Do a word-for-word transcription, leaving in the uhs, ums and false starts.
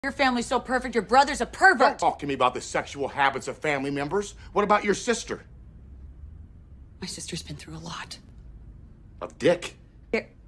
Your family's so perfect, your brother's a pervert. Don't talk to me about the sexual habits of family members. What about your sister? My sister's been through a lot. Of Dick? Here.